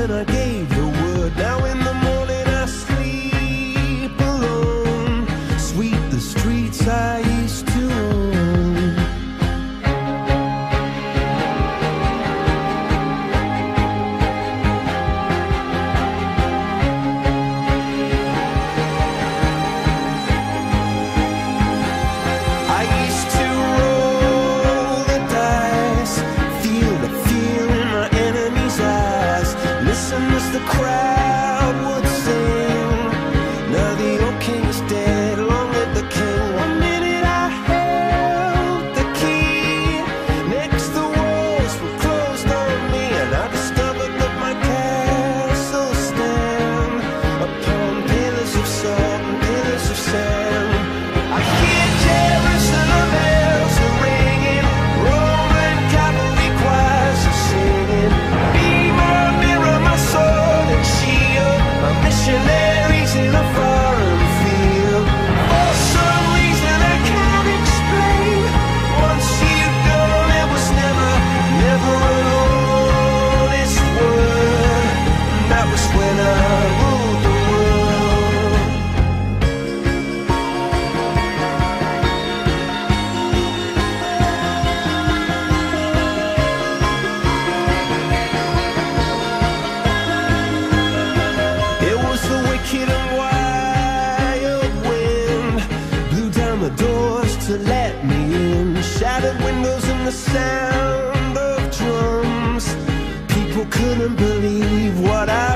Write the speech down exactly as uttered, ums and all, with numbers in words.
when I gave the word. Now in the morning I sleep alone. Sweep the streets I used to own. I used to roll the dice, feel the fear in my enemy's eyes, listen as the crowd would sing. Now the old king is dead, long live the king. One minute I held the key, next the walls were closed on me, and I discovered that my castle stand upon pillars of salt and pillars of sand. I hear Jerusalem bells are ringing, Roman cavalry choirs are singing. Be my mirror, my sword and shield, my missionaries in a foreign field. For some reason I can't explain, once you've gone it was never, never an honest word. And that was when I ruled the world. It was the wicked and wild wind, blew down the doors to let me in, shattered windows and the sound of drums. People couldn't believe what I